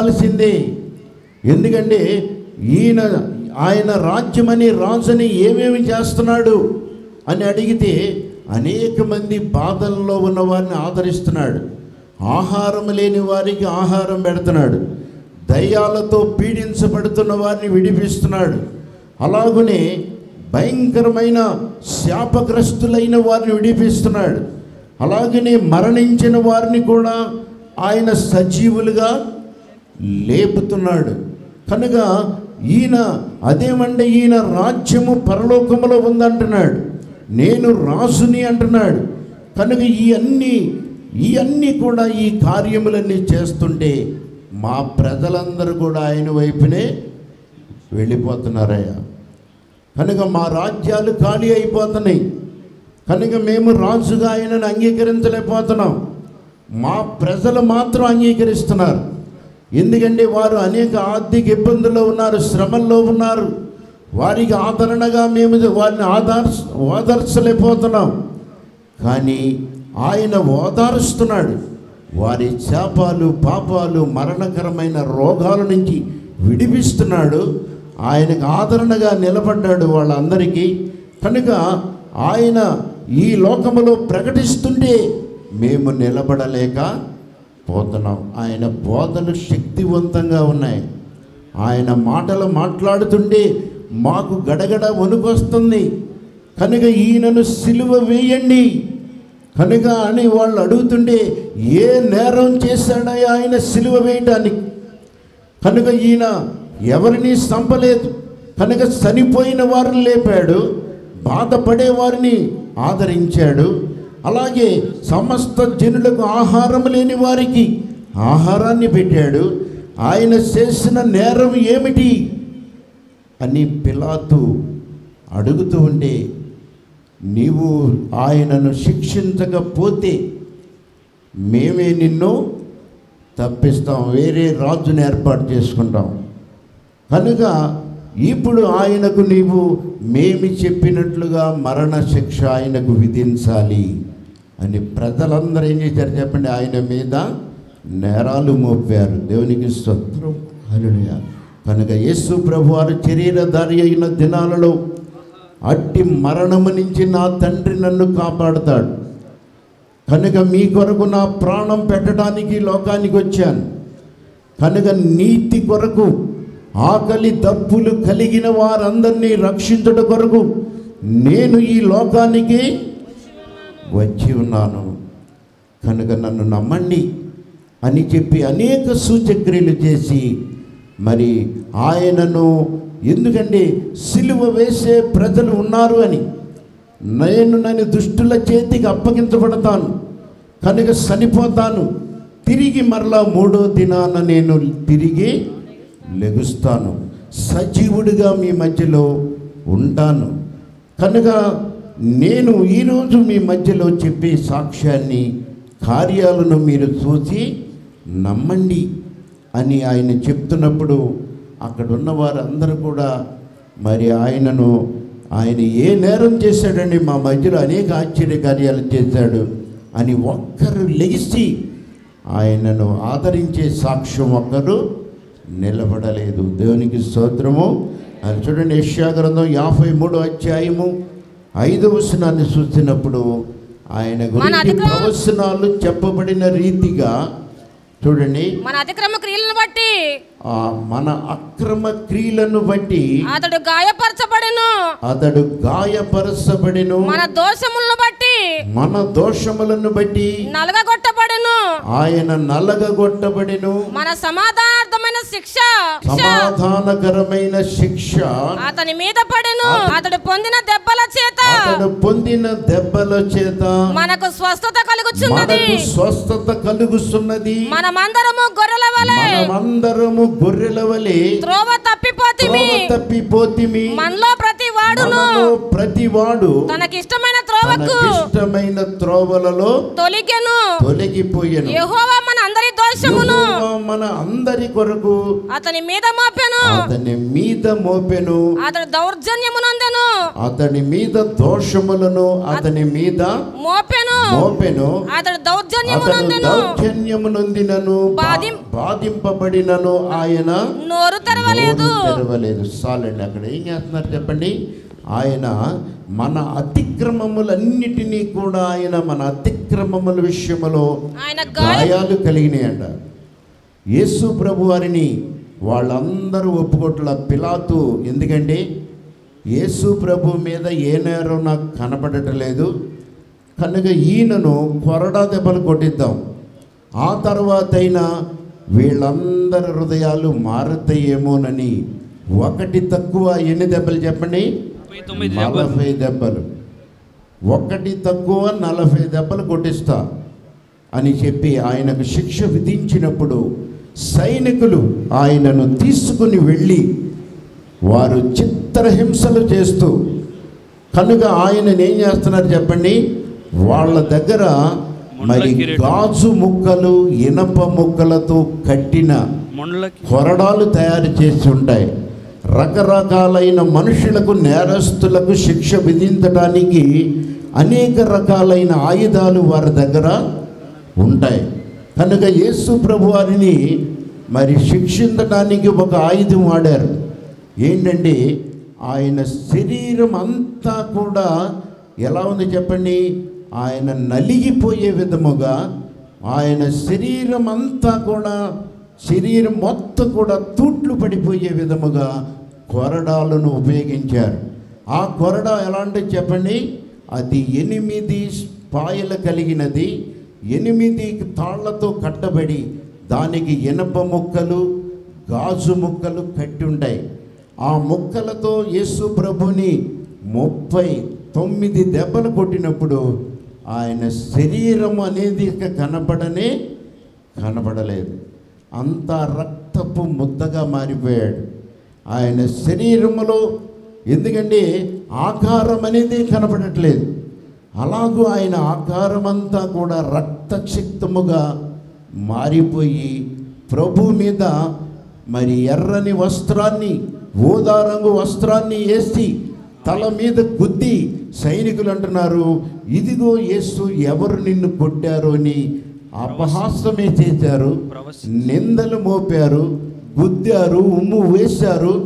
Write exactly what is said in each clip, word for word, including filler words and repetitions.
చెప్పాల్సిందే. ఎందుకంటే ఈయన ఆయన రాజ్యమని రాజుని ఏమేమి చేస్తున్నాడు అని అడిగితే అనేక మంది బాధల్లో ఉన్న వారిని ఆదరిస్తున్నాడు, ఆహారం లేని వారికి ఆహారం పెడుతున్నాడు, దయ్యాలతో పీడించబడుతున్న వారిని విడిపిస్తున్నాడు, అలాగనే భయంకరమైన శాపగ్రస్తులైన వారిని విడిపిస్తున్నాడు, అలాగనే మరణించిన వారిని కూడా ఆయన సజీవులుగా లేపుతున్నాడు. కనుక ఈయన అదేమంటే ఈయన రాజ్యము పరలోకములో ఉందంటున్నాడు, నేను రాజుని అంటున్నాడు. కనుక ఈ అన్ని ఈ అన్నీ కూడా ఈ కార్యములన్నీ చేస్తుంటే మా ప్రజలందరూ కూడా ఆయన వైపునే వెళ్ళిపోతున్నారయ్యా. కనుక మా రాజ్యాలు ఖాళీ అయిపోతున్నాయి. కనుక మేము రాజుగా ఆయనను అంగీకరించలేకపోతున్నాం. మా ప్రజలు మాత్రం అంగీకరిస్తున్నారు. ఎందుకంటే వారు అనేక ఆర్థిక ఇబ్బందుల్లో ఉన్నారు, శ్రమల్లో ఉన్నారు. వారికి ఆదరణగా మేము వారిని ఆదర్శ ఓదార్చలేకపోతున్నాం. కానీ ఆయన ఓదారుస్తున్నాడు. వారి శాపాలు, పాపాలు, మరణకరమైన రోగాల నుంచి విడిపిస్తున్నాడు. ఆయనకు ఆదరణగా నిలబడ్డాడు వాళ్ళందరికీ. కనుక ఆయన ఈ లోకములో ప్రకటిస్తుంటే మేము నిలబడలేక పోతున్నాం. ఆయన బోధలు శక్తివంతంగా ఉన్నాయి. ఆయన మాటలు మాట్లాడుతుంటే మాకు గడగడ వణుకొస్తుంది. కనుక ఈయనను సిలువ వేయండి కనుక అని వాళ్ళు అడుగుతుంటే ఏ నేరం చేశాడయ్యా ఆయన సిలువ వేయటానికి? కనుక ఈయన ఎవరిని చంపలేదు. కనుక చనిపోయిన వారిని లేపాడు, బాధపడే వారిని ఆదరించాడు. అలాగే సమస్త జనులకు ఆహారం లేని వారికి ఆహారాన్ని పెట్టాడు. ఆయన చేసిన నేరం ఏమిటి అని పిలాతు అడుగుతూ ఉంటే, నీవు ఆయనను శిక్షించకపోతే మేమే నిన్ను తప్పిస్తాం, వేరే రాజుని ఏర్పాటు చేసుకుంటాం. కనుక ఇప్పుడు ఆయనకు నీవు మేము చెప్పినట్లుగా మరణ శిక్ష ఆయనకు విధించాలి అని ప్రజలందరూ ఏం చేశారు చెప్పండి? ఆయన మీద నేరాలు మోపారు. దేవునికి స్తోత్రం, హల్లెలూయా. కనుక యేసు ప్రభువారు శరీరధారి అయిన దినాలలో అట్టి మరణము నుంచి నా తండ్రి నన్ను కాపాడుతాడు. కనుక మీ కొరకు నా ప్రాణం పెట్టడానికి లోకానికి వచ్చాను. కనుక నీతి కొరకు, ఆకలి దప్పులు కలిగిన వారందరినీ రక్షించుట కొరకు నేను ఈ లోకానికి వచ్చి ఉన్నాను. కనుక నన్ను నమ్మండి అని చెప్పి అనేక సూచక్రియలు చేసి మరి ఆయనను, ఎందుకంటే సిలువ వేసే ప్రజలు ఉన్నారు అని, నేను నన్ను దుష్టుల చేతికి అప్పగించబడతాను, కనుక చనిపోతాను, తిరిగి మరలా మూడో దినాన నేను తిరిగి లెగుస్తాను, సజీవుడిగా మీ మధ్యలో ఉంటాను. కనుక నేను ఈరోజు మీ మధ్యలో చెప్పే సాక్ష్యాన్ని, కార్యాలను మీరు చూసి నమ్మండి అని ఆయన చెప్తున్నప్పుడు అక్కడ ఉన్న వారందరూ కూడా మరి ఆయనను, ఆయన ఏ నేరం చేశాడండి, మా మధ్యలో అనేక ఆశ్చర్య కార్యాలు చేశాడు అని ఒక్కరు లెగిసి ఆయనను ఆదరించే సాక్ష్యం ఒక్కరు నిలబడలేదు. దేవునికి స్తోత్రము. అది చూడండి, యెషయా గ్రంథం యాభై మూడో అధ్యాయము ఐదవ వచనాన్ని చూసినప్పుడు ఆయన గురించి ప్రవచనాలు చెప్పబడిన రీతిగా చూడండి, మన అతిక్రమ క్రియలను బట్టి మన అక్రమ క్రియలను బట్టి అతడు గాయపరచబడెను అతడు గాయపరచబడెను మన దోషములను బట్టి మన దోషములను బట్టి నలగగొట్టబడెను ఆయన నలగగొట్టబడెను మన సమాధానార్థమైన శిక్ష సమాధానకరమైన శిక్ష అతని మీద పడెను. అతడు పొందిన దెబ్బల చేత అతడు పొందిన దెబ్బల చేత మనకు స్వస్థత కలుగుచున్నది స్వస్థత కలుగుతున్నది మనమందరము గొర్రెల వలె మనమందరము గొర్రెల వలె త్రోవ తప్పిపోతిమి తప్పిపోతిమి మనలో ప్రతి వాడును ప్రతి వాడు తనకి ఇష్టమైన త్రోవకు ఇష్టమైన త్రోవలలో తొలగెను తొలగిపోయెను. యెహోవా మన అందరి దోష దోషమును యెహోవా మన అందరి కొరకు అతని మీద మోపెను, అతని మీద మోపెను, అతడు దౌర్జన్యమునందెను, అతని మీద దోషములను అతని మీద మోపెను, మోపెను, అతడు అతడు దౌర్జన్యమునందెను, దౌర్జన్యమునొందినను బాధిం- బాధింపబడినను ఆయన నోరు తెరవలేదు. నోరు తెరవలేదు. చాలండి. అక్కడ ఏం చేస్తున్నారు చెప్పండి? ఆయన మన అతిక్రమములన్నిటినీ కూడా ఆయన మన అతిక్రమముల విషయములో ఆయన గాయ గాయాలు కలిగినాయంట. యేసు ప్రభు వారిని వాళ్ళందరూ ఒప్పుకోట్ల. పిలాతు ఎందుకంటే యేసు ప్రభు మీద ఏ నేరం నాకు కనపడటలేదు కనుక ఈయనను కొరడా దెబ్బలు కొట్టిద్దాం, ఆ తర్వాతైనా వీళ్ళందరి హృదయాలు మారుతాయేమోనని ఒకటి తక్కువ ఎన్ని దెబ్బలు చెప్పండి? నలభై దెబ్బలు. ఒకటి తక్కువ నలభై దెబ్బలు కొట్టిస్తా అని చెప్పి ఆయనకు శిక్ష విధించినప్పుడు సైనికులు ఆయనను తీసుకుని వెళ్ళి వారు చిత్రహింసలు చేస్తూ కనుక ఆయనను ఏం చేస్తున్నారు చెప్పండి? వాళ్ళ దగ్గర మరి గాజు ముక్కలు ఇనప ముక్కలతో కట్టిన కొరడాలు తయారు చేసి ఉంటాయి. రకరకాలైన మనుషులకు, నేరస్తులకు శిక్ష విధించడానికి అనేక రకాలైన ఆయుధాలు వారి దగ్గర ఉంటాయి. కనుక యేసు ప్రభు వారిని మరి శిక్షించడానికి ఒక ఆయుధం వాడారు. ఏంటంటే ఆయన శరీరం అంతా కూడా ఎలా ఉంది చెప్పండి? ఆయన నలిగిపోయే విధముగా ఆయన శరీరం అంతా కూడా శరీరం మొత్తం కూడా తూట్లు పడిపోయే విధముగా కొరడాలను ఉపయోగించారు. ఆ కొరడా ఎలాంటి చెప్పండి? అది ఎనిమిది పాయలు కలిగినది, ఎనిమిది తాళ్లతో కట్టబడి దానికి ఇనప ముక్కలు గాజు ముక్కలు కట్టి ఉంటాయి. ఆ ముక్కలతో యేసు ప్రభుని ముప్పై తొమ్మిది దెబ్బలు కొట్టినప్పుడు ఆయన శరీరం అనేది ఇక కనపడనే కనపడలేదు. అంత రక్తపు ముద్దగా మారిపోయాడు ఆయన శరీరములో. ఎందుకంటే ఆకారం అనేది కనపడట్లేదు. అలాగూ ఆయన ఆకారం అంతా కూడా రక్తక్షిక్తముగా మారిపోయి ప్రభు మీద మరి ఎర్రని వస్త్రాన్ని, ఊదా రంగు వస్త్రాన్ని వేసి తల మీద గుద్ది సైనికులు అంటున్నారు, ఇదిగో యేసు, ఎవరు నిన్ను కొట్టారు అని అపహాస్యమే చేశారు, నిందలు మోపారు, గుద్దారు, ఉమ్ము వేశారు,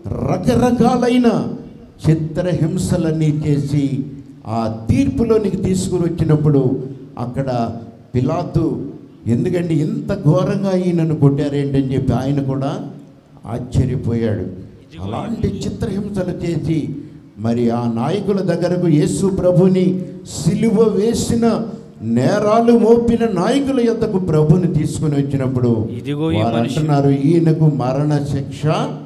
రకరకాలైన చిత్రహింసలన్నీ చేసి ఆ తీర్పులోనికి తీసుకుని వచ్చినప్పుడు అక్కడ పిలాతు ఎందుకంటే ఇంత ఘోరంగా ఈయనను కొట్టారేంటని చెప్పి ఆయన కూడా ఆశ్చర్యపోయాడు. అలాంటి చిత్రహింసలు చేసి మరి ఆ నాయకుల దగ్గరకు యేసు ప్రభుని సిలువ వేసిన నేరాలు మోపిన నాయకుల యొద్దకు ప్రభుని తీసుకుని వచ్చినప్పుడు వారు అంటున్నారు, ఈయనకు మరణ శిక్ష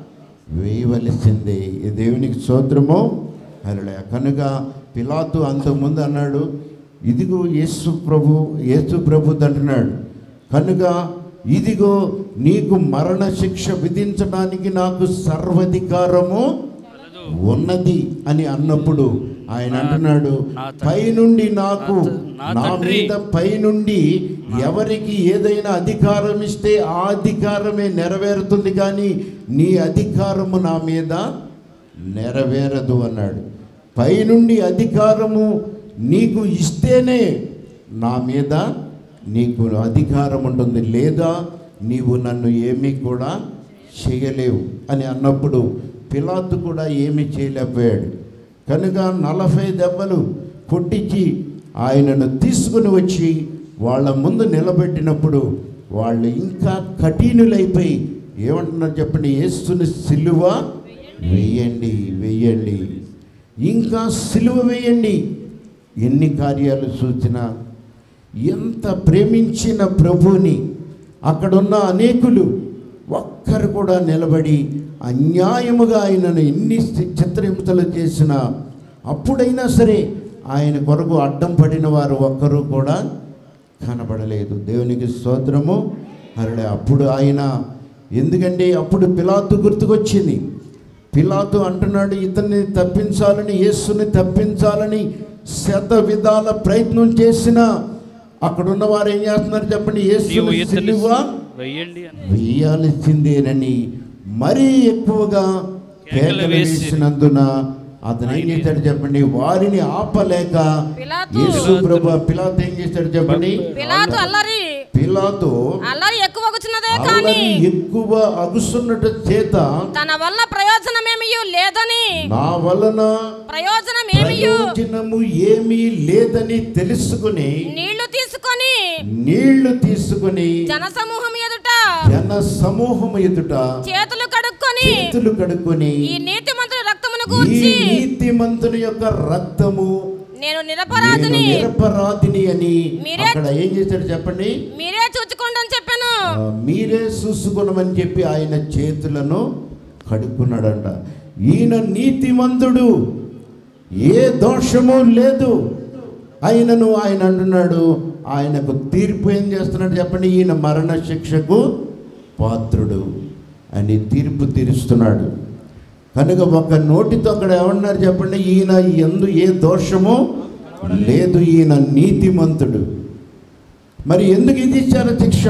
వేయవలసిందే. ఈ దేవునికి స్తోత్రము. హల్లెలూయా. కనుక పిలాతు అంతకుముందు అన్నాడు, ఇదిగో యేసు ప్రభు యేసు ప్రభు అంటున్నాడు కనుక ఇదిగో నీకు మరణ శిక్ష విధించడానికి నాకు సర్వాధికారము ఉన్నది అని అన్నప్పుడు ఆయన అంటున్నాడు, పైనుండి నాకు నా మీద పైనుండి ఎవరికి ఏదైనా అధికారం ఇస్తే ఆ అధికారమే నెరవేరుతుంది, కానీ నీ అధికారము నా మీద నెరవేరదు అన్నాడు. పైనుండి అధికారము నీకు ఇస్తేనే నా మీద నీకు అధికారం ఉంటుంది, లేదా నీవు నన్ను ఏమీ కూడా చేయలేవు అని అన్నప్పుడు పిలాతు కూడా ఏమీ చేయలేకపోయాడు. కనుక నలభై దెబ్బలు కొట్టించి ఆయనను తీసుకుని వచ్చి వాళ్ళ ముందు నిలబెట్టినప్పుడు వాళ్ళు ఇంకా కఠినులైపోయి ఏమంటున్నారు చెప్పండి, యేసుని సిలువ వేయండి వేయండి ఇంకా సిలువ వేయండి. ఎన్ని కార్యాలు సూచన, ఎంత ప్రేమించిన ప్రభుని అక్కడున్న అనేకులు ఒక్కరు కూడా నిలబడి అన్యాయముగా ఆయనను ఎన్ని చిత్రహింసలు చేసినా అప్పుడైనా సరే ఆయన కొరకు అడ్డం పడిన వారు ఒక్కరు కూడా కనబడలేదు. దేవునికి స్తోత్రము. అరే అప్పుడు ఆయన ఎందుకంటే అప్పుడు పిలాతు గుర్తుకొచ్చింది. పిలాతు అంటున్నాడు, ఇతన్ని తప్పించాలని, యేసుని తప్పించాలని శత విధాల ప్రయత్నం చేసిన అక్కడున్న వారు ఏం చేస్తున్నారు చెప్పండి, యేసుని సిలువ వెయ్యండి అని వేయాల్సిందేనని మరీ ఎక్కువగా కేకలు వేసినందున అతను ఏం చేశాడు చెప్పండి, వారిని ఆపలేక యేసు ప్రభు పిలాతు ఏం చేశాడు చెప్పండి, పిలాతు అల్లరి పిలాతు అల్లరి ఎక్కువ అగుచున్నదే కానీ ఎక్కువ అగుసున్నట చేత తన వల్ల ప్రయోజనమేమీ లేదని నా వలన ప్రయోజనం ప్రయోజనము ఏమీ లేదని తెలుసుకుని నీళ్లు తీసుకొని నీళ్లు తీసుకుని జన సమూహం ఎదుట జన సమూహం ఎదుట చేతులు కడుక్కొని చేతులు కడుక్కొని ఈ నీతిమంతుని రక్తమును గూర్చి ఈ నీతిమంతుని యొక్క రక్తము నేను నిరపరాధిని నిరపరాధిని అని మీరే అక్కడ ఏం చేశాడు చెప్పండి, మీరే చూచుకోండి అని చెప్పాను. మీరే చూసుకున్నామని చెప్పి ఆయన చేతులను కడుక్కున్నాడంట. ఈయన నీతిమంతుడు, ఏ దోషము లేదు. ఆయనను ఆయన అంటున్నాడు, ఆయనకు తీర్పు ఏం చేస్తున్నాడు చెప్పండి, ఈయన మరణ శిక్షకు పాత్రుడు అని తీర్పు తీరుస్తున్నాడు. కనుక ఒక నోటితో అక్కడ ఏమన్నారు చెప్పండి, ఈయన ఎందు ఏ దోషము లేదు, ఈయన నీతిమంతుడు. మరి ఎందుకు ఇది ఇచ్చారు శిక్ష,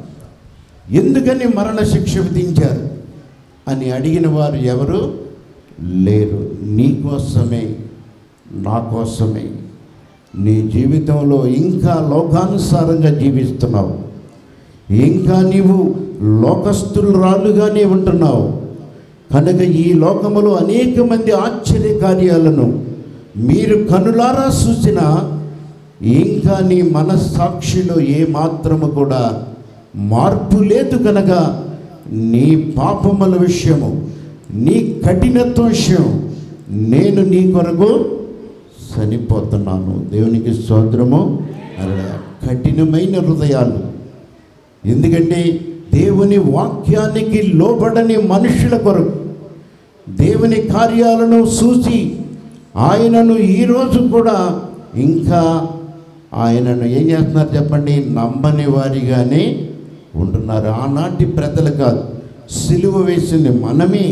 ఎందుకని మరణ శిక్ష విధించారు అని అడిగిన వారు ఎవరు లేరు. నీ కోసమే, నా కోసమే. నీ జీవితంలో ఇంకా లోకానుసారంగా జీవిస్తున్నావు, ఇంకా నీవు లోకస్తురాలుగానే ఉంటున్నావు. కనుక ఈ లోకములో అనేక మంది ఆశ్చర్య కార్యాలను మీరు కనులారా చూసిన ఇంకా నీ మనస్సాక్షిలో ఏ మాత్రము కూడా మార్పు లేదు. కనుక నీ పాపముల విషయము, నీ కఠినత్వ విషయం నేను నీ కొరకు చనిపోతున్నాను. దేవునికి స్తోత్రము. అలా కఠినమైన హృదయాలు, ఎందుకంటే దేవుని వాక్యానికి లోబడని మనుషుల కొరకు, దేవుని కార్యాలను చూసి ఆయనను ఈరోజు కూడా ఇంకా ఆయనను ఏం చేస్తున్నారు చెప్పండి, నమ్మని వారిగానే ఉంటున్నారు. ఆనాటి ప్రజలు కాదు, సిలువ వేసింది మనమే.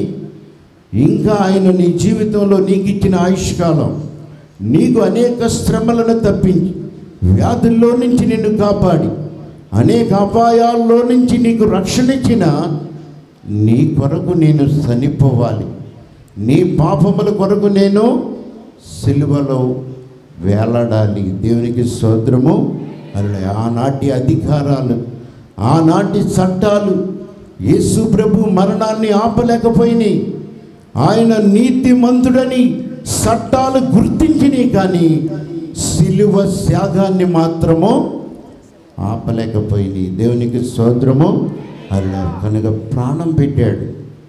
ఇంకా ఆయన నీ జీవితంలో నీకు ఇచ్చిన ఆయుష్కాలం, నీకు అనేక శ్రమలను తప్పించి వ్యాధుల్లో నుంచి నిన్ను కాపాడి అనేక అపాయాల్లో నుంచి నీకు రక్షణ ఇచ్చిన నీ కొరకు నేను చనిపోవాలి, నీ పాపముల కొరకు నేను సిలువలో వేలాడాలి. దేవునికి స్తోత్రము. అలా ఆనాటి అధికారాలు, ఆనాటి చట్టాలు యేసు ప్రభు మరణాన్ని ఆపలేకపోయినాయి. ఆయన నీతిమంతుడని చట్టాలు గుర్తించినాయి, కానీ సిలువ త్యాగాన్ని మాత్రము ఆపలేకపోయినాయి. దేవునికి స్తోత్రము. అలా కనుక ప్రాణం పెట్టాడు.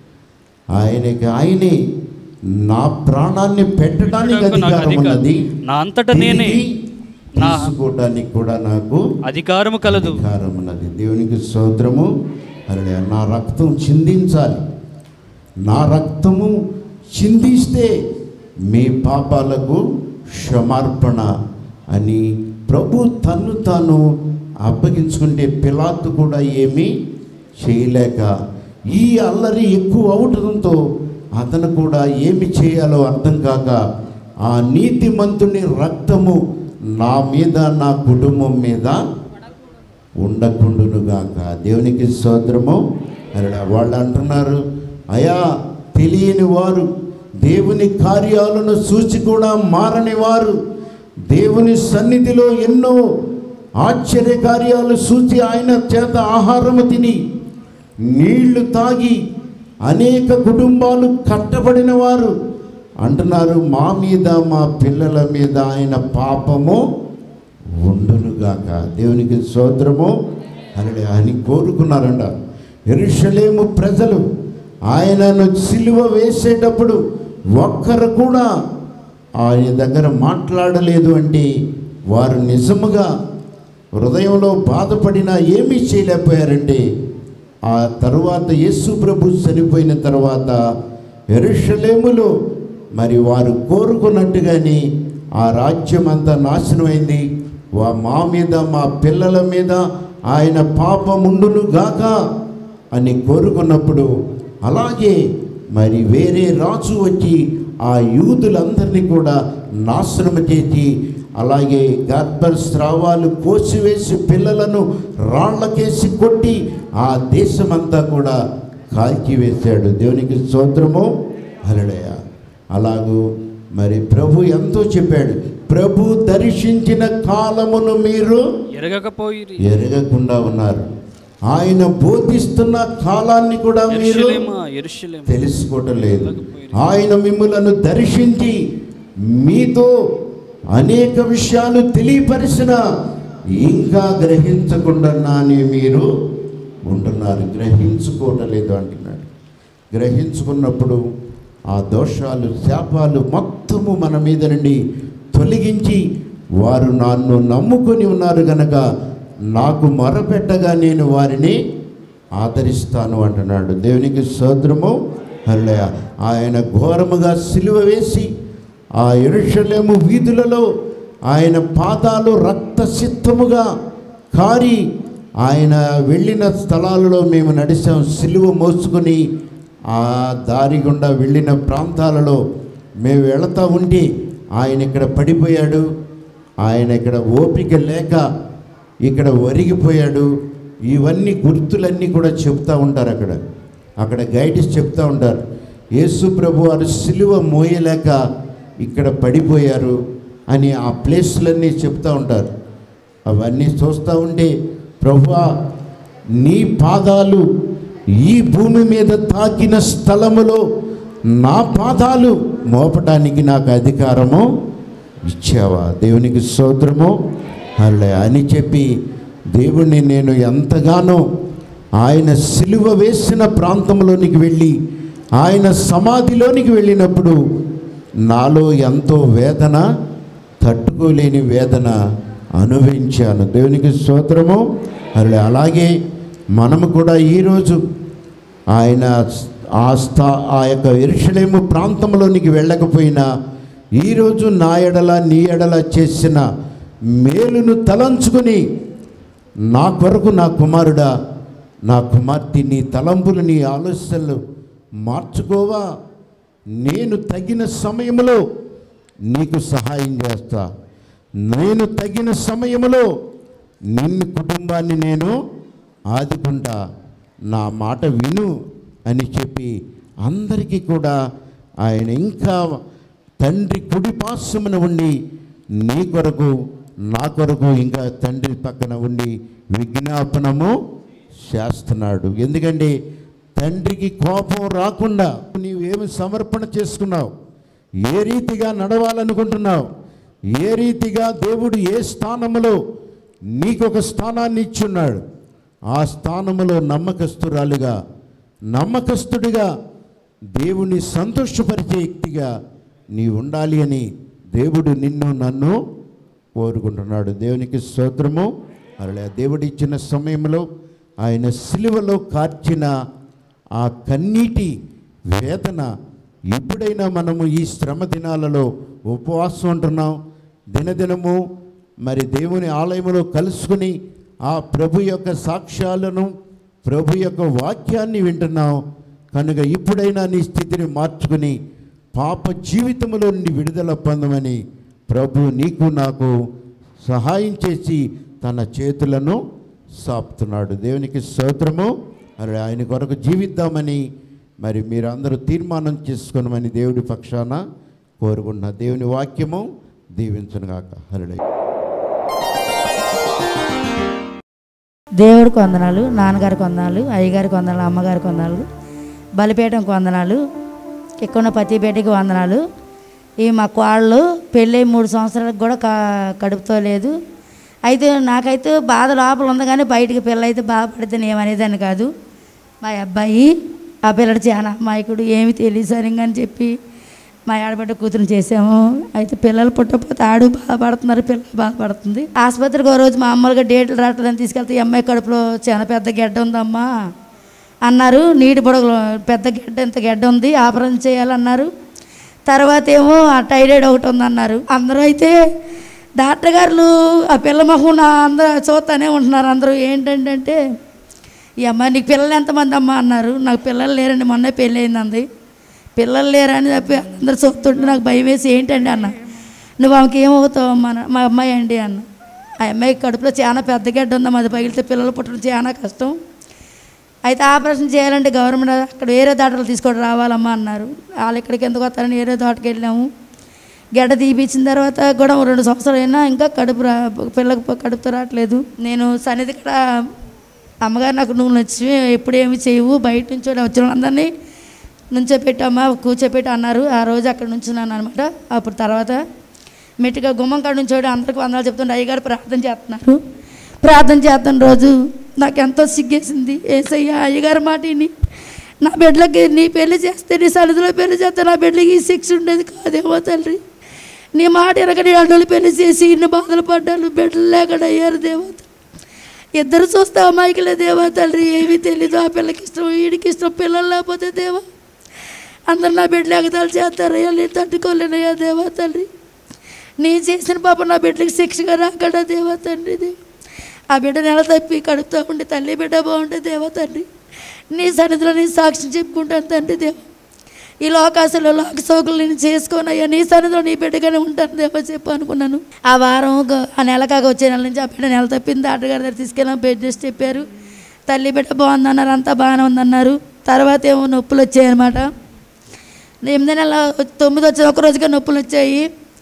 ఆయనకి ఆయనే నా ప్రాణాన్ని పెట్టడానికి అధికారం ఉన్నది, నా అంతటా నేనే తీసుకోవడానికి కూడా నాకు అధికారము కలదు, అధికారం ఉన్నది. దేవునికి స్తోత్రము. అలా నా రక్తం చిందించాలి, నా రక్తము చిందిస్తే మీ పాపాలకు క్షమార్పణ అని ప్రభు తన్ను తాను అప్పగించుకుంటే పిలాతు కూడా ఏమీ చేయలేక ఈ అల్లరి ఎక్కువ అవటంతో అతను కూడా ఏమి చేయాలో అర్థం కాక ఆ నీతిమంతుని రక్తము నా మీద నా కుటుంబం మీద ఉండకుండునుగాక. దేవునికి స్తోత్రము. అలా వాళ్ళు అంటున్నారు, అయా తెలియని వారు, దేవుని కార్యాలను చూసి కూడా మారని వారు, దేవుని సన్నిధిలో ఎన్నో ఆశ్చర్య కార్యాలు చూసి ఆయన చేత ఆహారము తిని నీళ్లు తాగి అనేక కుటుంబాలు కట్టబడిన వారు అంటున్నారు, మా మీద మా పిల్లల మీద ఆయన పాపము ఉండునుగాక. దేవునికి స్తోత్రము. అని అని కోరుకున్నారంట. యెరూషలేము ప్రజలు ఆయనను సిలువ వేసేటప్పుడు ఒక్కరు కూడా ఆయన దగ్గర మాట్లాడలేదు అంటే వారు నిజముగా హృదయంలో బాధపడినా ఏమీ చేయలేకపోయారంటే ఆ తరువాత యేసు ప్రభు చనిపోయిన తర్వాత యెరూషలేములో మరి వారు కోరుకున్నట్టుగానే ఆ రాజ్యం అంతా నాశనమైంది. వా మా మీద మా పిల్లల మీద ఆయన పాపముండును గాక అని కోరుకున్నప్పుడు అలాగే మరి వేరే రాజు వచ్చి ఆ యూదులందరినీ కూడా నాశనం చేసి అలాగే గర్భస్రావాలు కోసివేసి పిల్లలను రాళ్లకేసి కొట్టి ఆ దేశమంతా కూడా కాల్చివేశాడు. దేవునికి స్తోత్రము, హల్లెలూయా. అలాగూ మరి ప్రభు ఎంతో చెప్పాడు, ప్రభు దర్శించిన కాలమును మీరు ఎరగకపోయిరి, ఎరగకుండా ఉన్నారు. ఆయన బోధిస్తున్న కాలాన్ని కూడా మీరు తెలుసుకోవటం లేదు. ఆయన మిమ్ములను దర్శించి మీతో అనేక విషయాలు తెలియపరిచిన ఇంకా గ్రహించకుండా నాని మీరు ఉంటున్నారు. గ్రహించుకోవటం లేదు అంటున్నాడు. గ్రహించుకున్నప్పుడు ఆ దోషాలు శాపాలు మొత్తము మన మీద నుండి తొలగించి, వారు నన్ను నమ్ముకొని ఉన్నారు కనుక నాకు మొరపెట్టగా నేను వారిని ఆదరిస్తాను అంటున్నాడు. దేవునికి స్తోత్రము, హల్లెలూయా. ఆయన ఘోరముగా సిలువ వేసి ఆ యెరూషలేము వీధులలో ఆయన పాదాలు రక్తసిక్తముగా కారి ఆయన వెళ్ళిన స్థలాలలో మేము నడిచాం. సిలువ మోసుకొని ఆ దారి గుండా వెళ్ళిన ప్రాంతాలలో మేము వెళతా ఉంటే ఆయన ఇక్కడ పడిపోయాడు. ఆయన ఇక్కడ ఓపిక లేక ఇక్కడ ఒరిగిపోయాడు. ఇవన్నీ గుర్తులన్నీ కూడా చెప్తూ ఉంటారు. అక్కడ అక్కడ గైడ్స్ చెప్తూ ఉంటారు, యేసు ప్రభు వారు సిలువ మోయలేక ఇక్కడ పడిపోయారు అని ఆ ప్లేస్లన్నీ చెప్తూ ఉంటారు. అవన్నీ చూస్తూ ఉంటే, ప్రభువా నీ పాదాలు ఈ భూమి మీద తాకిన స్థలములో నా పాదాలు మోపటానికి నాకు అధికారము ఇచ్చావా? దేవునికి స్తోత్రము, హల్లెలూయా అని చెప్పి దేవుణ్ణి నేను ఎంతగానో ఆయన సిలువ వేసిన ప్రాంతంలోనికి వెళ్ళి ఆయన సమాధిలోనికి వెళ్ళినప్పుడు నాలో ఎంతో వేదన, తట్టుకోలేని వేదన అనుభవించాను. దేవునికి స్తోత్రము, హల్లెలూయా. అలాగే మనము కూడా ఈరోజు ఆయన ఆ స్థా ఆ యొక్క యెరూషలేము ప్రాంతంలోనికి వెళ్ళకపోయినా ఈరోజు నా ఎడల నీ ఎడల చేసిన మేలును తలంచుకొని, నా కొరకు నా కుమారుడా, నా కుమార్తె, నీ తలంపులు నీ ఆలోచనలు మార్చుకోవా, నేను తగిన సమయంలో నీకు సహాయం చేస్తా, నేను తగిన సమయంలో నిన్ను కుటుంబాన్ని నేను ఆదుకుంటా, నా మాట విను అని చెప్పి అందరికీ కూడా ఆయన ఇంకా తండ్రి కుడిపార్శ్వమున ఉండి నీ కొరకు నా కొరకు ఇంకా తండ్రి పక్కన ఉండి విజ్ఞాపనము చేస్తున్నాడు. ఎందుకంటే తండ్రికి కోపం రాకుండా నీవేమి సమర్పణ చేసుకున్నావు, ఏ రీతిగా నడవాలనుకుంటున్నావు, ఏ రీతిగా దేవుడు ఏ స్థానంలో నీకు ఒక స్థానాన్ని ఇచ్చున్నాడు, ఆ స్థానములో నమ్మకస్తురాలుగా నమ్మకస్తుడిగా దేవుని సంతోషపరిచే వ్యక్తిగా నీ ఉండాలి అని దేవుడు నిన్ను నన్ను కోరుకుంటున్నాడు. దేవునికి స్తోత్రము, అలా దేవుడు ఇచ్చిన సమయంలో ఆయన సిలువలో కార్చిన ఆ కన్నీటి వేదన ఎప్పుడైనా మనము ఈ శ్రమ దినాలలో ఉపవాసం ఉంటున్నాం, దినదినము మరి దేవుని ఆలయంలో కలుసుకుని ఆ ప్రభు యొక్క సాక్ష్యాలను ప్రభు యొక్క వాక్యాన్ని వింటున్నాం కనుక ఇప్పుడైనా నీ స్థితిని మార్చుకుని పాప జీవితంలో నుండి విడుదల పొందమని ప్రభు నీకు నాకు సహాయం చేసి తన చేతులను సాపుతున్నాడు. దేవునికి స్తోత్రము. మరి ఆయన కొరకు జీవిద్దామని మరి మీరందరూ తీర్మానం చేసుకోమని దేవుడి పక్షాన కోరుకుంటున్నా. దేవుని వాక్యము దీవించునుగాక. హల్లెలూయా. దేవుడికి వందనాలు, నాన్నగారికి వందనాలు, అయ్యగారికి వందనాలు, అమ్మగారికి వందనాలు, బలిపేటకు వందనాలు, ఎక్కువ పతిపేటకి వందనాలు. ఈ మా కోళ్ళు పెళ్ళి మూడు సంవత్సరాలకు కూడా క కడుపుతో లేదు. అయితే నాకైతే బాధ లోపల ఉంది కానీ బయటికి పిల్ల అయితే బాధపడితే ఏమనేదాన్ని కాదు. మా అబ్బాయి ఆ పిల్లడు చాలా అమాయకుడు, ఏమి తెలియదు సరిగ్గా అని చెప్పి మా ఆడబిడ్డ కూతురు చేసాము. అయితే పిల్లలు పుట్టకపోతే ఆడు బాధపడుతున్నారు, పిల్లలు బాధపడుతుంది. ఆసుపత్రికి ఒక రోజు మామూలుగా డేట్లు రావట్లేదని తీసుకెళ్తే ఈ అమ్మాయి కడుపులో చాలా పెద్ద గెడ్డ ఉందమ్మా అన్నారు. నీటి బుడగలు పెద్ద గెడ్డ, ఇంత గెడ్డ ఉంది, ఆపరేషన్ చేయాలన్నారు. తర్వాత ఏమో ఆ టైరాయిడ్ ఒకటి ఉందన్నారు. అందరూ అయితే డాక్టర్ గారు ఆ పిల్ల మొహం నా అందరూ చూస్తూనే ఉంటున్నారు. అందరూ ఏంటంటే ఈ అమ్మాయి నీకు పిల్లలు ఎంతమంది అమ్మ అన్నారు. నాకు పిల్లలు లేరండి, మొన్నే పెళ్ళి అయింది అంది. పిల్లలు లేరని చెప్పి అందరు చూస్తుంటే నాకు భయం వేసి ఏంటండి అన్న నువ్వు ఆమెకి ఏమవుతావు అమ్మా అన్న. మా అమ్మాయి అండి అన్న. ఆ అమ్మాయికి కడుపులో చాలా పెద్ద గడ్డ ఉందమ్మా, అది పగిలితే పిల్లలు పుట్టడం చాలా కష్టం. అయితే ఆపరేషన్ చేయాలంటే గవర్నమెంట్ అక్కడ వేరే దాటలు తీసుకొని రావాలమ్మా అన్నారు. వాళ్ళు ఇక్కడికి ఎందుకు వస్తారని వేరే దాటకి వెళ్ళాము. గడ్డ తీపిచ్చిన తర్వాత కూడా రెండు సంవత్సరాలు అయినా ఇంకా కడుపు రా పిల్లకి కడుపుతో రావట్లేదు. నేను సన్నిధి కూడా అమ్మగారు నాకు నువ్వు నచ్చి ఎప్పుడేమి చేయవు, బయట నుంచి వచ్చిన వాళ్ళందరినీ నుంచోపెట్టమ్మా కూర్చోపెట్టి అన్నారు. ఆ రోజు అక్కడ నుంచున్నాను అనమాట. అప్పుడు తర్వాత మెట్టుగా గుమ్మం కాడ నుంచి అందరికి వందలు చెప్తుండే అయ్యగారు ప్రార్థన చేస్తున్నారు. ప్రార్థన చేస్తున్న రోజు నాకు ఎంతో సిగ్గేసింది. ఏసయ్యా అయ్యగారు మాట విని నా బిడ్డలకి నీ పెళ్లి చేస్తే నీ సన్నిధిలో పెళ్లి చేస్తే నా బిడ్డలకి ఈ శిక్ష ఉండేది కాదేమో తండ్రి. నీ మాట ఎరగని అడ్డలు పెళ్లి చేసి ఇన్ని బాధలు పడ్డాను, బిడ్డలు లేకుండా అయ్యారు దేవత. ఇద్దరు చూస్తే అమాయకులే దేవా తండ్రి, ఏమీ తెలీదు. ఆ పిల్లకి ఇష్టం, వీడికి ఇష్టం, పిల్లలు లేకపోతే దేవా అందరు నా బిడ్డలు ఎగతాలు చేస్తారయ్యా, నేను తట్టుకోలేనయ్యా దేవా తండ్రి. నీ చేసిన పాప నా బిడ్డకి శిక్షగా రాకడా దేవా తండ్రి. దేవ ఆ బిడ్డ నెల తప్పి కడుపుతూ ఉండి తల్లి బిడ్డ బాగుంటే దేవా తండ్రి నీ సన్నిధిలో నీ సాక్ష్యం చెప్పుకుంటాను తండ్రి. దేవ ఈ లోకాశలో లోక సోకులు నేను చేసుకోనయ్యా, నీ సన్నిధిలో నీ బిడ్డగానే ఉంటాను దేవా చెప్పు అనుకున్నాను. ఆ వారం ఆ నెల కాక వచ్చే నెల నుంచి ఆ బిడ్డ నెల తప్పింది. డాక్టర్ గారి దగ్గర తీసుకెళ్ళాం, బెడ్ రెస్ట్ చెప్పారు. తల్లి బిడ్డ బాగుందన్నారు, అంతా బాగానే ఉందన్నారు. తర్వాత ఏమో నొప్పులు వచ్చాయన్నమాట. ఎనిమిది నెల తొమ్మిది వచ్చిన ఒక రోజుగా నొప్పులు వచ్చాయి.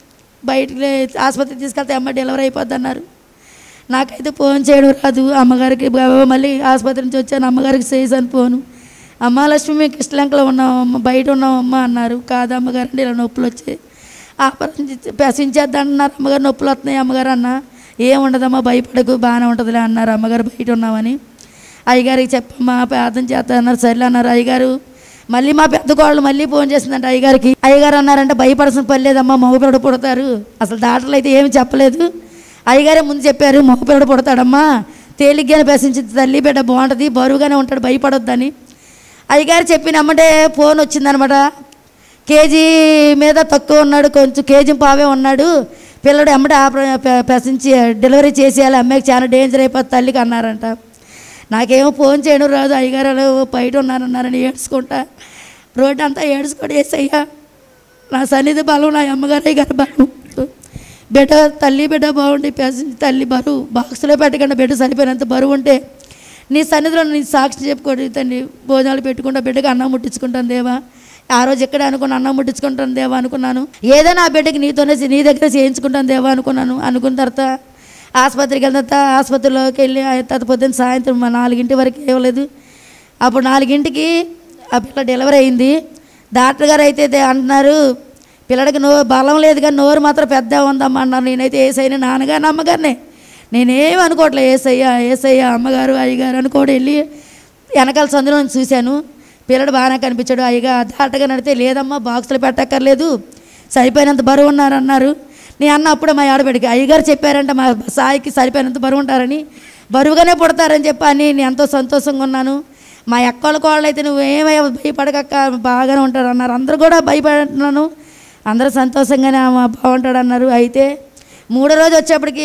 బయటికి ఆసుపత్రికి తీసుకెళ్తే అమ్మ డెలివరీ అయిపోద్ది అన్నారు. నాకైతే ఫోన్ చేయడం రాదు. అమ్మగారికి మళ్ళీ ఆసుపత్రి నుంచి వచ్చాను, అమ్మగారికి చేసాను ఫోను. అమ్మ లక్ష్మి మీకు ఇష్టలంకలో ఉన్నామమ్మ, బయట ఉన్నామమ్మ అన్నారు. కాదు అమ్మగారు అంటే ఇలా నొప్పులు వచ్చాయి, ఆపరేషన్ పెసించేద్దాం అన్నారు. అమ్మగారు నొప్పులు వస్తున్నాయి అమ్మగారు అన్న. ఏముండదమ్మా భయపడకు బాగానే ఉంటుందిలే అన్నారు. అమ్మగారు బయట ఉన్నామని అయ్యగారికి చెప్పమ్మా ప్రార్థన చేస్తా అన్నారు. సర్లే అన్నారు. అయ్యగారు మళ్ళీ మా పెద్ద కోళ్ళు మళ్ళీ ఫోన్ చేసిందంట అయ్యగారికి. అయ్యగారు అన్నారంటే భయపడాల్సిన పని లేదమ్మా, మగపిల్లడు పుడతారు. అసలు డాక్టర్లు అయితే ఏమి చెప్పలేదు, అయ్యగారే ముందు చెప్పారు మగపిల్లడు పుడతాడమ్మా, తేలిగ్గానే పెసించి తల్లి బిడ్డ బాగుంటుంది, బరువుగానే ఉంటాడు, భయపడొద్దని. అయ్యగారు చెప్పిన అమ్మటే ఫోన్ వచ్చిందనమాట. కేజీ మీద తక్కువ ఉన్నాడు, కొంచెం కేజీ పావే ఉన్నాడు, పిల్లడు ఎమ్మటే ఆపరేషన్ పెసించి డెలివరీ చేసేయాలి, అమ్మాయికి చాలా డేంజర్ అయిపోతుంది తల్లికి అన్నారంట. నాకేమో ఫోన్ చేయడం రాదు. అయ్యగారు బయట ఉన్నారన్నారని ఏడ్చుకుంటా రోడ్డు అంతా ఏడ్చుకొని వేసయ్యా నా సన్నిధి బలం, నా అమ్మగారు అయ్యగారు బలం, బిడ్డ తల్లి బిడ్డ బాగుండి పెసించి తల్లి బరువు బాక్స్లో పెట్టకుండా బిడ్డ సరిపోయినంత బరువు ఉంటే నీ సన్నిధిలో నీ సాక్షి చెప్పుకోండి తండ్రి. భోజనాలు పెట్టుకుంటా బిడ్డకి అన్నం ముట్టించుకుంటాను దేవా. ఆ రోజు ఎక్కడ అనుకున్నా అన్నం ముట్టించుకుంటాను దేవా అనుకున్నాను. ఏదైనా ఆ బిడ్డకి నీతోనే నీ దగ్గర చేయించుకుంటాను దేవా అనుకున్నాను. అనుకున్న తర్వాత ఆసుపత్రికి వెళ్ళిన తర్వాత ఆసుపత్రిలోకి వెళ్ళి తర్వాత పొద్దున్న సాయంత్రం మా నాలుగింటి వరకు ఇవ్వలేదు. అప్పుడు నాలుగింటికి ఆ పిల్ల డెలివరీ అయింది. డాక్టర్ గారు అయితే అంటున్నారు పిల్లడికి నో బలం లేదు కానీ నోరు మాత్రం పెద్ద ఉందమ్మా అన్నారు. నేనైతే ఏసైనా నాన్నగారిని అమ్మగారినే నేనేం అనుకోవట్లే, ఏసయ్య ఏసయ్య అమ్మగారు అయ్యగారు అనుకోడు. వెళ్ళి వెనకాల సందులో చూశాను, పిల్లడు బాగానే కనిపించాడు. అయ్యగా డాక్టర్ గారు అడిగితే లేదమ్మా బాక్సులు పెట్టక్కర్లేదు, సరిపోయినంత బరువు ఉన్నారన్నారు. నేను అన్న అప్పుడే మా ఆడబిడ్డకి అయ్యగారు చెప్పారంట మా సాయికి సరిపోయినంత బరువు ఉంటారని, బరువుగానే పుడతారని చెప్పని నేను ఎంతో సంతోషంగా ఉన్నాను. మా ఎక్కల కోళ్ళు అయితే నువ్వు ఏమయ్యా భయపడకక్క బాగానే ఉంటారు అన్నారు. అందరూ కూడా భయపడుతున్నాను, అందరూ సంతోషంగానే బాగుంటాడు అన్నారు. అయితే మూడో రోజు వచ్చేప్పటికి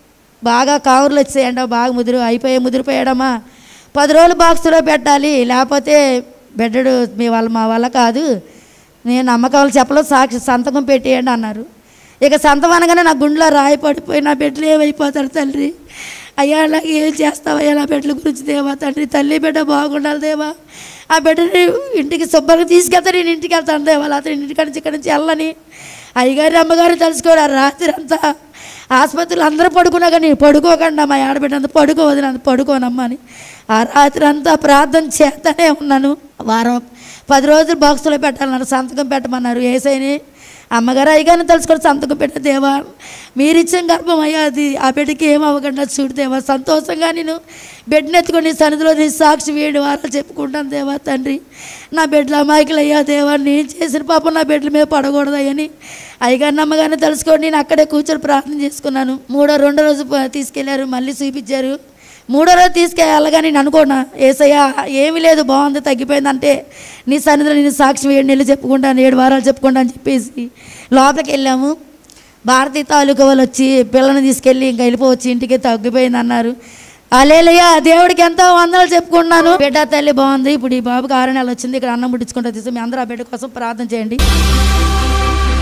బాగా కావుర్లు వచ్చాయంట, బాగా ముదిరి అయిపోయి ముదిరిపోయాడమ్మా. పది రోజులు బాక్స్లో పెట్టాలి, లేకపోతే బెడ్డడు మీ వాళ్ళ మా వల్ల కాదు, నేను నమ్మకాలు చెప్పలేదు, సాక్షి సంతకం పెట్టేయండి అన్నారు. ఇక సంతం అనగానే నా గుండెలో రాయి పడిపోయి నా బిడ్డలు ఏమైపోతారు తండ్రి. అయ్యా అలాగే ఏం చేస్తావయ్యా నా బిడ్డల గురించి దేవా తండ్రి, తల్లి బిడ్డ బాగుండాలి దేవా. ఆ బిడ్డని ఇంటికి శుభ్రంగా తీసుకెళ్తాను, నేను ఇంటికి వెళ్తాను దేవా, అతను ఇంటికాడ నుంచి ఇక్కడ నుంచి వెళ్ళని అయ్యగారి అమ్మగారు తలుచుకోడు. ఆ రాత్రి అంతా ఆసుపత్రులు అందరూ పడుకున్నా కానీ పడుకోకుండా మా ఆడబిడ్డ అంతా పడుకోవద్దు అంత పడుకోనమ్మా అని ఆ రాత్రి అంతా ప్రార్థన చేస్తూనే ఉన్నాను. వారం పది రోజులు బాక్సులో పెట్టాలన్నారు, సంతకం పెట్టమన్నారు. ఏసైని అమ్మగారు అయ్యగారిని తలుచుకొని సంతకం పెట్టే దేవా మీరు ఇచ్చిన గర్భం అయ్యా అది ఆ బిడ్డకి ఏం అవ్వకుండా చూడు దేవా. సంతోషంగా నేను బిడ్డను ఎత్తుకొని సన్నిధిలో నీ సాక్షి వేడి వారాలు చెప్పుకుంటాను దేవా తండ్రి. నా బిడ్డలు అమాయకులు అయ్యా దేవా, నేను చేసిన పాపం నా బిడ్డల మీద పడకూడదయ్యని అయ్యగారిని అమ్మగారిని తలుచుకొని నేను అక్కడే కూర్చొని ప్రార్థన చేసుకున్నాను. మూడో రెండో రోజు తీసుకెళ్లారు, మళ్ళీ చూపించారు. మూడో రోజు తీసుకెళ్ళగానే నేను అనుకోనా ఏసయ్యా ఏమీ లేదు బాగుంది తగ్గిపోయిందంటే నీ సన్నిధిలో నేను సాక్షి ఏడు నెలలు చెప్పుకుంటాను, ఏడు వారాలు చెప్పుకుంటా అని చెప్పేసి లోపలికి వెళ్ళాము. భారతీయ తాలూకా వాళ్ళు వచ్చి పిల్లని తీసుకెళ్ళి ఇంకా వెళ్ళిపోవచ్చు ఇంటికి తగ్గిపోయింది అన్నారు. అలేలయ్యా దేవుడికి ఎంతో వందనాలు చెప్పుకున్నాను. బిడ్డ తల్లి బాగుంది. ఇప్పుడు ఈ బాబుకి ఆరు నెలలు వచ్చింది. ఇక్కడ అన్నం ముట్టించుకుంటా తీసి మీ అందరూ ఆ బిడ్డ కోసం ప్రార్థన చేయండి.